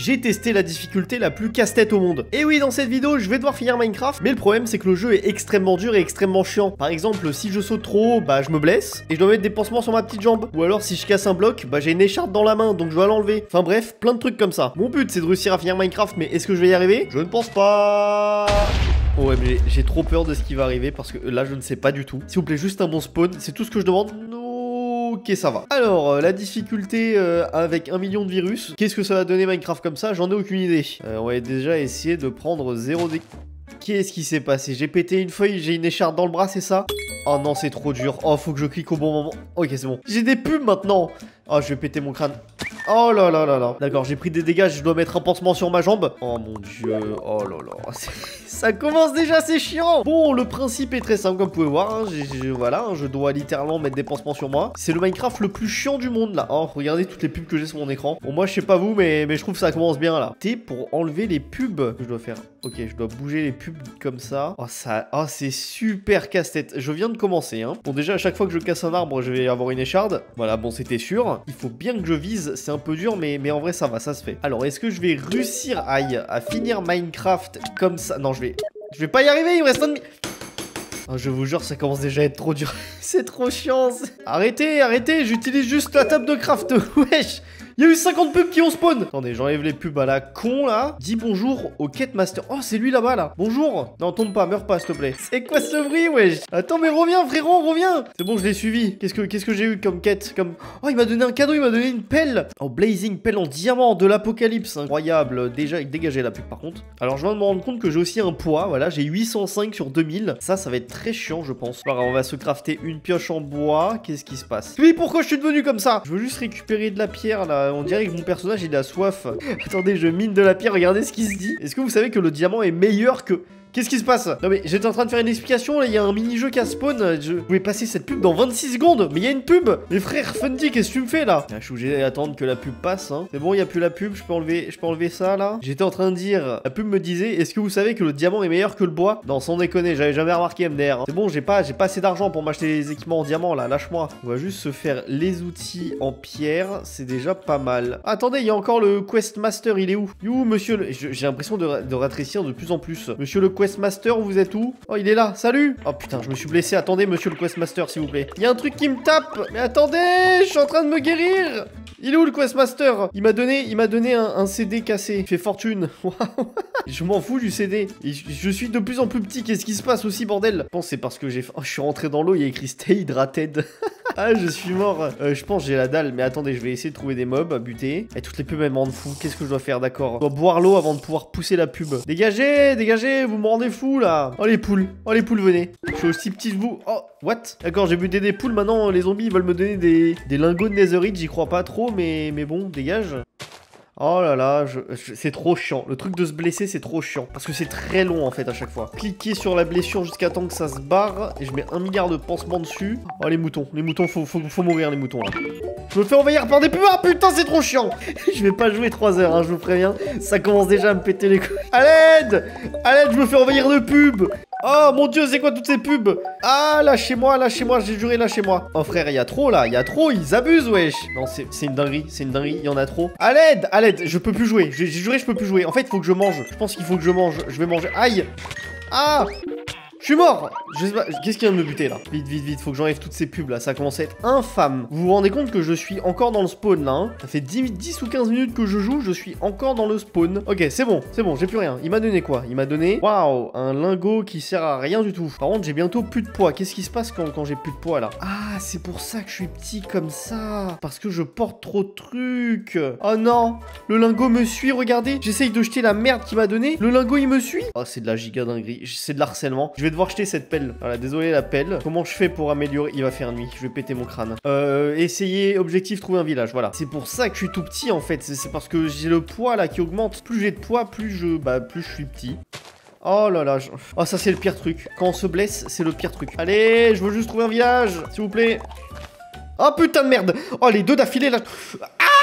j'ai testé la difficulté la plus casse-tête au monde. Et oui, dans cette vidéo, je vais devoir finir Minecraft, mais le problème c'est que le jeu est extrêmement dur et extrêmement chiant. Par exemple, si je saute trop haut, bah je me blesse, et je dois mettre des pansements sur ma petite jambe. Ou alors si je casse un bloc, bah j'ai une écharpe dans la main, donc je dois l'enlever. Enfin bref, plein de trucs comme ça. Mon but c'est de réussir à finir Minecraft, mais est-ce que je vais y arriver? Je ne pense pas. Ouais, mais j'ai trop peur de ce qui va arriver, parce que là je ne sais pas du tout. S'il vous plaît, juste un bon spawn, c'est tout ce que je demande. Ok, ça va. Alors, la difficulté avec 1 million de virus. Qu'est-ce que ça va donner Minecraft comme ça? J'en ai aucune idée. On va déjà essayer de prendre 0 dé... Qu'est-ce qui s'est passé? J'ai pété une feuille, j'ai une écharpe dans le bras, c'est ça? Oh non, c'est trop dur. Oh, faut que je clique au bon moment. Ok, c'est bon. J'ai des pubs maintenant. Oh, je vais péter mon crâne. Oh là là là là. D'accord, j'ai pris des dégâts, je dois mettre un pansement sur ma jambe. Oh mon dieu. Oh là là. Ça commence déjà, c'est chiant. Bon, le principe est très simple, comme vous pouvez voir. Hein. Voilà, je dois littéralement mettre des pansements sur moi. C'est le Minecraft le plus chiant du monde, là. Oh, regardez toutes les pubs que j'ai sur mon écran. Bon, moi, je sais pas vous, mais je trouve que ça commence bien, là. T pour enlever les pubs que je dois faire. Ok, je dois bouger les pubs comme ça. Oh, oh, c'est super casse-tête. Je viens de commencer, hein. Bon, déjà, à chaque fois que je casse un arbre, je vais avoir une écharde. Voilà, bon, c'était sûr. Il faut bien que je vise. C'est un peu dur, mais en vrai, ça va, ça se fait. Alors, est-ce que je vais réussir à finir Minecraft comme ça? Non, je vais pas y arriver, il me reste un demi... Oh, je vous jure, ça commence déjà à être trop dur. C'est trop chiant. Arrêtez, arrêtez, j'utilise juste la table de craft. Wesh. Il y a eu 50 pubs qui ont spawn. Attendez, j'enlève les pubs à la con là. Dis bonjour au Quête Master. Oh, c'est lui là-bas là. Bonjour. Non, tombe pas, meurs pas s'il te plaît. C'est quoi ce bruit, wesh? Attends, mais reviens frérot, reviens. C'est bon, je l'ai suivi. Qu'est-ce que j'ai eu comme quête? Oh, il m'a donné un cadeau, il m'a donné une pelle. Oh, Blazing pelle en diamant de l'apocalypse. Incroyable. Déjà, dégagez la pub par contre. Alors, je viens de me rendre compte que j'ai aussi un poids. Voilà, j'ai 805 sur 2000. Ça va être très chiant, je pense. Alors, on va se crafter une pioche en bois. Qu'est-ce qui se passe? Oui, pourquoi je suis devenu comme ça? Je veux juste récupérer de la pierre là. On dirait que mon personnage il a soif. Attendez, je mine de la pierre, regardez ce qu'il se dit. Est-ce que vous savez que le diamant est meilleur que... Qu'est-ce qui se passe? Non mais j'étais en train de faire une explication, là il y a un mini-jeu qui a spawn, je pouvais passer cette pub dans 26 secondes, mais il y a une pub. Mais frère, Fundy, qu'est-ce que tu me fais là? Je suis obligé d'attendre que la pub passe, hein. C'est bon, il n'y a plus la pub, je peux enlever ça là. J'étais en train de dire, la pub me disait, est-ce que vous savez que le diamant est meilleur que le bois? Non, sans déconner, j'avais jamais remarqué MDR, hein. C'est bon, j'ai pas assez d'argent pour m'acheter les équipements en diamant là, lâche-moi. On va juste se faire les outils en pierre, c'est déjà pas mal. Attendez, il y a encore le Questmaster, il est où? You, monsieur j'ai l'impression de rétrécir de plus en plus. Monsieur le Questmaster, vous êtes où? Oh, il est là, salut! Oh putain, je me suis blessé, attendez, monsieur le Questmaster, s'il vous plaît. Il y a un truc qui me tape! Mais attendez, je suis en train de me guérir! Il est où le Questmaster? Il m'a donné un CD cassé. Il fait fortune. Waouh. Je m'en fous du CD. Et je suis de plus en plus petit. Qu'est-ce qui se passe aussi, bordel? Je pense que c'est parce que j'ai... Oh, je suis rentré dans l'eau, il y a écrit Stay Hydrated. Ah, je suis mort. Je pense que j'ai la dalle. Mais attendez, je vais essayer de trouver des mobs à buter. Et toutes les pubs, elles me rendent fou. Qu'est-ce que je dois faire? D'accord. Je dois boire l'eau avant de pouvoir pousser la pub. Dégagez, dégagez, vous me rendez fou, là. Oh, les poules. Oh, les poules, venez. Je suis aussi petit que vous. Oh, what? D'accord, j'ai buté des poules. Maintenant, les zombies, ils veulent me donner des lingots de netherite. J'y crois pas trop, mais bon, dégage. Oh là là, c'est trop chiant. Le truc de se blesser, c'est trop chiant. Parce que c'est très long, en fait, à chaque fois. Cliquez sur la blessure jusqu'à temps que ça se barre. Et je mets 1 milliard de pansements dessus. Oh, les moutons. Les moutons, faut mourir, les moutons, là. Je me fais envahir par des pubs. Ah, putain, c'est trop chiant. Je vais pas jouer 3 heures, hein, je vous préviens. Ça commence déjà à me péter les couilles. À l'aide! À l'aide, je me fais envahir de pubs. Oh mon dieu, c'est quoi toutes ces pubs? Ah, lâchez-moi, j'ai juré, lâchez-moi. Oh frère, il y a trop là, il y a trop, ils abusent, wesh. Non, c'est une dinguerie, il y en a trop. À l'aide, je peux plus jouer. J'ai juré, je peux plus jouer. En fait, il faut que je mange. Je pense qu'il faut que je mange. Je vais manger. Aïe. Ah. Je suis mort. Je sais pas, qu'est-ce qui vient de me buter là? Vite, vite, vite, faut que j'enlève toutes ces pubs là, ça commence à être infâme. Vous vous rendez compte que je suis encore dans le spawn là, hein? Ça fait 10 ou 15 minutes que je joue, je suis encore dans le spawn. Ok, c'est bon, j'ai plus rien. Il m'a donné quoi? Il m'a donné, waouh, un lingot qui sert à rien du tout. Par contre, j'ai bientôt plus de poids. Qu'est-ce qui se passe quand j'ai plus de poids là? Ah, c'est pour ça que je suis petit comme ça. Parce que je porte trop de trucs. Oh non, le lingot me suit, regardez. J'essaye de jeter la merde qu'il m'a donné. Le lingot, il me suit. Oh, c'est de la giga dinguerie. C'est de l'harcèlement. Je vais devoir jeter cette pelle. Voilà, désolé la pelle. Comment je fais pour améliorer? Il va faire nuit. Je vais péter mon crâne. Essayer, objectif, trouver un village. Voilà. C'est pour ça que je suis tout petit en fait. C'est parce que j'ai le poids là qui augmente. Plus j'ai de poids, plus je suis petit. Oh là là. Oh, ça c'est le pire truc. Quand on se blesse, c'est le pire truc. Allez, je veux juste trouver un village, s'il vous plaît. Oh putain de merde. Oh, les deux d'affilée là. Ah!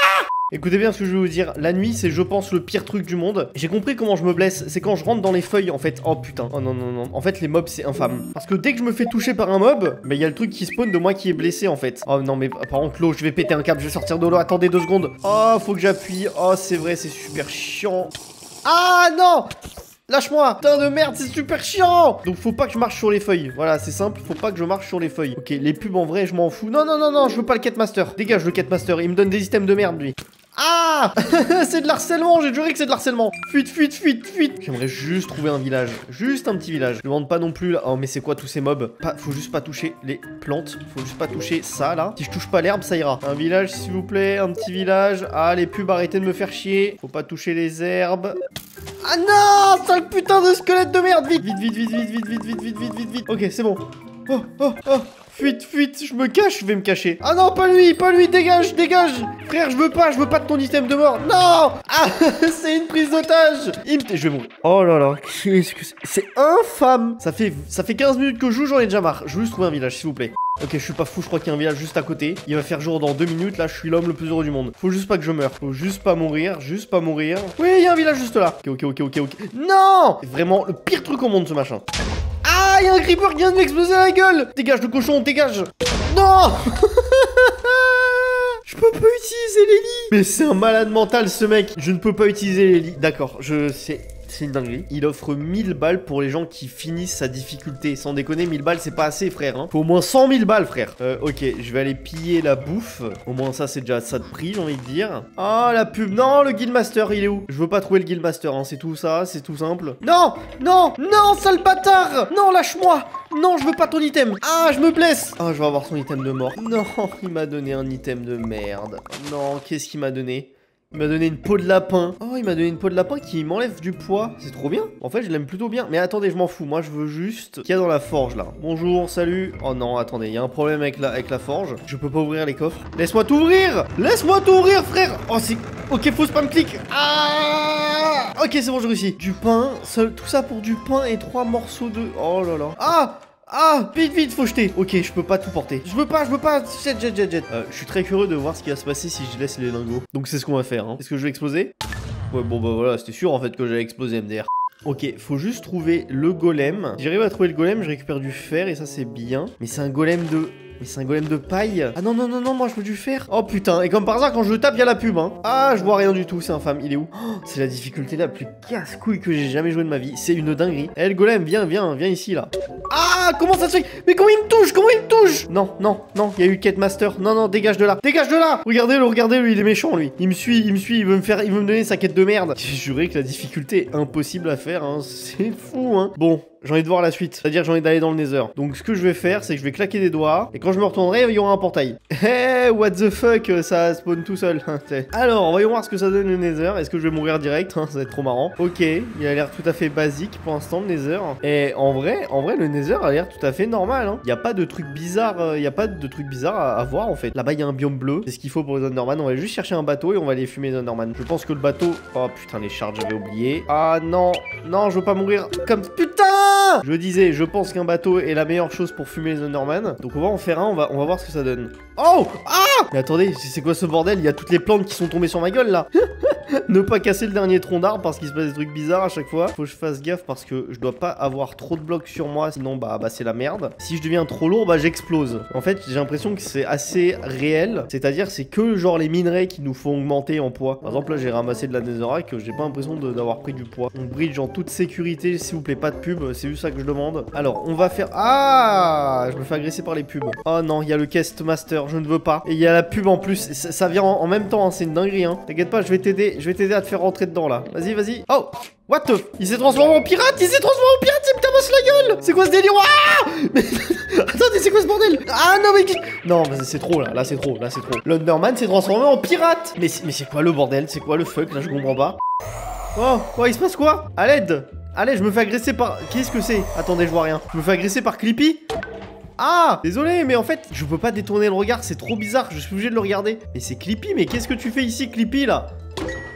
Écoutez bien ce que je vais vous dire. La nuit, c'est, je pense, le pire truc du monde. J'ai compris comment je me blesse. C'est quand je rentre dans les feuilles, en fait. Oh putain. Oh non, non, non. En fait, les mobs, c'est infâme. Parce que dès que je me fais toucher par un mob, bah, il y a le truc qui spawn de moi qui est blessé, en fait. Oh non, mais par contre, l'eau, je vais péter un câble. Je vais sortir de l'eau. Attendez 2 secondes. Oh, faut que j'appuie. Oh, c'est vrai, c'est super chiant. Ah non! Lâche-moi! Putain de merde, c'est super chiant! Donc faut pas que je marche sur les feuilles. Voilà, c'est simple, faut pas que je marche sur les feuilles. Ok, les pubs en vrai, je m'en fous. Non, non, non, non, je veux pas le Catmaster. Dégage le Catmaster, il me donne des items de merde, lui. Ah! C'est de l'harcèlement, j'ai juré que c'est de l'harcèlement. Fuite, fuite, fuite, fuite. J'aimerais juste trouver un village. Juste un petit village. Je demande pas non plus là. Oh, mais c'est quoi tous ces mobs? Faut juste pas toucher les plantes. Faut juste pas toucher ça là. Si je touche pas l'herbe, ça ira. Un village, s'il vous plaît. Un petit village. Ah, les pubs, arrêtez de me faire chier. Faut pas toucher les herbes. Ah non! Sale putain de squelette de merde! Vite, vite, vite, vite, vite, vite, vite, vite, vite, vite, vite, vite. Ok, c'est bon. Oh, oh, oh. Fuite, fuite, je me cache, je vais me cacher. Ah non, pas lui, dégage, dégage. Frère, je veux pas de ton item de mort. Non! Ah, c'est une prise d'otage. Je vais mourir. Oh là là, c'est infâme. Ça fait 15 minutes que je joue, j'en ai déjà marre. Je veux juste trouver un village, s'il vous plaît. Ok, je suis pas fou, je crois qu'il y a un village juste à côté. Il va faire jour dans 2 minutes, là, je suis l'homme le plus heureux du monde. Faut juste pas que je meure. Faut juste pas mourir, juste pas mourir. Oui, il y a un village juste là. Ok, ok, ok, ok, ok. Non! C'est vraiment le pire truc au monde, ce machin. Ah, il y a un creeper qui vient de m'exploser la gueule. Dégage le cochon, dégage. Non. Je peux pas utiliser les lits. Mais c'est un malade mental, ce mec. Je ne peux pas utiliser les lits. D'accord, c'est une dinguerie. Il offre 1000 balles pour les gens qui finissent sa difficulté. Sans déconner, 1000 balles, c'est pas assez, frère. Hein. Faut au moins 100 000 balles, frère. Ok, je vais aller piller la bouffe. Au moins, ça, c'est déjà ça de prix, j'ai envie de dire. Ah, la pub. Non, le Guildmaster, il est où? Je veux pas trouver le Guildmaster, hein. C'est tout ça, c'est tout simple. Non, non, non, sale bâtard. Non, lâche-moi. Non, je veux pas ton item. Ah, je me blesse. Ah, je vais avoir son item de mort. Non, il m'a donné un item de merde. Non, qu'est-ce qu'il m'a donné? Il m'a donné une peau de lapin. Oh, il m'a donné une peau de lapin qui m'enlève du poids. C'est trop bien. En fait, je l'aime plutôt bien. Mais attendez, je m'en fous. Moi, je veux juste... Qu'il y a dans la forge, là. Bonjour, salut. Oh non, attendez. Il y a un problème avec la forge. Je peux pas ouvrir les coffres. Laisse-moi t'ouvrir. Laisse-moi t'ouvrir, frère. Oh, c'est... Ok, faut spam clic. Ah. Ok, c'est bon, j'ai réussi. Du pain. Tout ça pour du pain et 3 morceaux de... Oh là là. Ah. Ah, vite, vite, faut jeter. Ok, je peux pas tout porter. Je veux pas. Jet, jet, jet, jet. Je suis très curieux de voir ce qui va se passer si je laisse les lingots. Donc c'est ce qu'on va faire, hein. Est-ce que je vais exploser? Ouais, bon, bah voilà, c'était sûr en fait que j'allais exploser, MDR. Ok, faut juste trouver le golem. Si j'arrive à trouver le golem, je récupère du fer et ça c'est bien. Mais c'est un golem de... Mais c'est un golem de paille. Ah non, non, non, non, moi je veux du fer. Oh putain, et comme par hasard, quand je le tape, il y a la pub, hein. Ah, je vois rien du tout, c'est infâme. Il est où? Oh, c'est la difficulté la plus casse-couille que j'ai jamais joué de ma vie. C'est une dinguerie. Eh, le golem, viens ici, là. Ah, comment ça se fait? Mais comment il me touche? Comment il me touche? Non, non, non, il y a eu Catmaster. Non, non, dégage de là. Dégage de là. Regardez-le, il est méchant, lui. Il me suit, il veut me donner sa quête de merde. J'ai juré que la difficulté est impossible à faire, hein. C'est fou, hein. Bon. J'ai envie de voir la suite, c'est-à-dire j'ai envie d'aller dans le Nether. Donc ce que je vais faire, c'est que je vais claquer des doigts, et quand je me retournerai, il y aura un portail. Hey, what the fuck, ça spawn tout seul. Alors, voyons voir ce que ça donne le Nether. Est-ce que je vais mourir direct? Ça va être trop marrant. Ok, il a l'air tout à fait basique pour l'instant, le Nether. Et en vrai, le Nether a l'air tout à fait normal. Hein. Il n'y a pas de truc bizarre, à voir en fait. Là-bas, il y a un biome bleu, c'est ce qu'il faut pour les Underman. On va juste chercher un bateau et on va aller fumer les Underman. Je pense que le bateau... Oh putain, les shards, j'avais oublié. Ah non, non, je veux pas mourir comme... Putain! Je disais, je pense qu'un bateau est la meilleure chose pour fumer les Underman. Donc on va en faire un, on va voir ce que ça donne. Oh! Ah! Mais attendez, c'est quoi ce bordel? Il y a toutes les plantes qui sont tombées sur ma gueule là. Ne pas casser le dernier tronc d'arbre parce qu'il se passe des trucs bizarres à chaque fois. Faut que je fasse gaffe parce que je dois pas avoir trop de blocs sur moi, sinon bah c'est la merde. Si je deviens trop lourd, bah j'explose. En fait, j'ai l'impression que c'est assez réel. C'est-à-dire, c'est que genre les minerais qui nous font augmenter en poids. Par exemple, là j'ai ramassé de la netherrack, j'ai pas l'impression d'avoir pris du poids. On bridge en toute sécurité, s'il vous plaît, pas de pub, c'est juste ça que je demande. Alors, on va faire... Ah! Je me fais agresser par les pubs. Oh non, il y a le Quest Master, je ne veux pas. Et il y a la pub en plus, ça vient en même temps, hein. C'est une dinguerie, hein. T'inquiète pas, je vais t'aider à te faire rentrer dedans, là. Vas-y, vas-y. Oh! What the... Il s'est transformé en pirate! Il s'est transformé en pirate! Il me tabasse la gueule! C'est quoi ce délire? Ah! Mais... Attendez, c'est quoi ce bordel? Ah non, mais... Non, mais c'est trop, là. Là, c'est trop. L'Underman s'est transformé en pirate! Mais c'est quoi le bordel? C'est quoi le fuck? Là, je comprends pas. Oh, il se passe quoi? À l'aide! Allez, je me fais agresser par... Qu'est-ce que c'est? Attendez, je vois rien. Je me fais agresser par Clippy? Ah! Désolé, mais en fait, je peux pas détourner le regard, c'est trop bizarre, je suis obligé de le regarder. Mais c'est Clippy, mais qu'est-ce que tu fais ici, Clippy, là?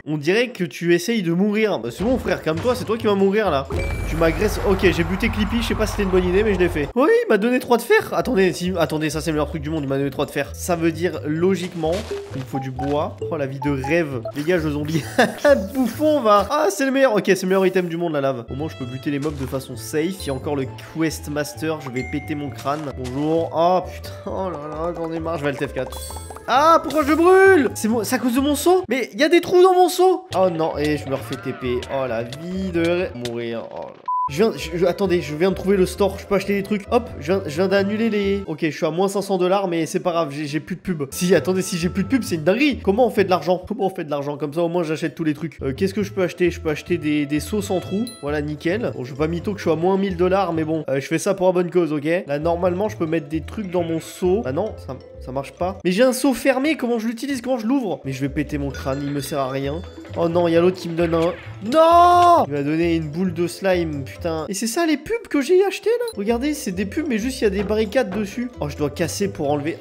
On dirait que tu essayes de mourir. Bah, c'est bon, frère, calme-toi, c'est toi qui vas mourir là. Tu m'agresses. Ok, j'ai buté Clippy, je sais pas si c'était une bonne idée, mais je l'ai fait. Oui, il m'a donné 3 de fer. Attendez, attendez, ça c'est le meilleur truc du monde, il m'a donné 3 de fer. Ça veut dire logiquement qu'il me faut du bois. Oh, la vie de rêve. Dégage le zombie. Bouffon, va. Ah, c'est le meilleur. Ok, c'est le meilleur item du monde, la lave. Au moins, je peux buter les mobs de façon safe. Il y a encore le Quest Master. Je vais péter mon crâne. Bonjour. Oh putain. Oh là là, j'en ai marre. Je vais le TF4. Ah, pourquoi je brûle? C'est à cause de mon seau? Mais il y a des trous dans mon seau. Oh non, et je me refais TP. Oh, la vie de rêve. Mourir. Oh là. Attendez, je viens de trouver le store, je peux acheter des trucs. Hop, je viens d'annuler les... Ok, je suis à moins 500 $, mais c'est pas grave, j'ai plus de pub. Si, attendez, si j'ai plus de pub, c'est une dinguerie. Comment on fait de l'argent? Comment on fait de l'argent? Comme ça, au moins, j'achète tous les trucs. Qu'est-ce que je peux acheter? Je peux acheter des seaux sans trous. Voilà, nickel. Bon, je veux pas mytho que je suis à moins 1000 $, mais bon, je fais ça pour la bonne cause, ok? Là, normalement, je peux mettre des trucs dans mon seau. Ah non, ça marche pas. Mais j'ai un seau fermé, comment je l'utilise? Comment je l'ouvre? Mais je vais péter mon crâne, il me sert à rien. Oh non, il y a l'autre qui me donne un... Non! Il m'a donné une boule de slime, putain. Et c'est ça les pubs que j'ai acheté là? Regardez, c'est des pubs, mais juste il y a des barricades dessus. Oh, je dois casser pour enlever...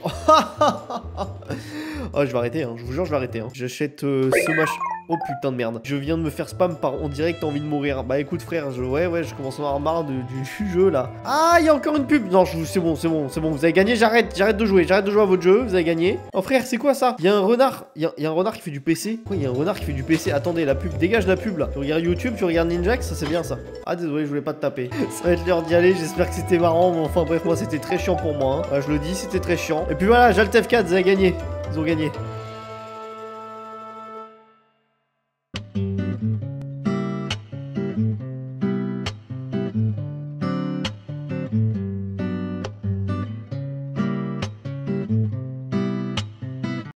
Oh, je vais arrêter, hein. Je vous jure, je vais arrêter. Hein. J'achète ce machin... Oh putain de merde. Je viens de me faire spam par on dirait que t'as envie de mourir. Bah écoute frère, ouais, je commence à en avoir marre du jeu là. Ah, il y a encore une pub. Non, c'est bon, vous avez gagné, j'arrête de jouer à votre jeu, vous avez gagné. Oh frère, c'est quoi ça? Il y a un renard, il y a un renard qui fait du PC. Quoi, il y a un renard qui fait du PC? Attendez, la pub, dégage la pub là. Tu regardes YouTube, tu regardes Ninjax, ça c'est bien ça. Ah désolé, je voulais pas te taper. Ça va être l'heure d'y aller, j'espère que c'était marrant. Mais enfin bref, moi c'était très chiant pour moi. Hein. Bah, je le dis, c'était très chiant. Et puis voilà, j'ai le TF4, vous avez gagné. Ils ont gagné.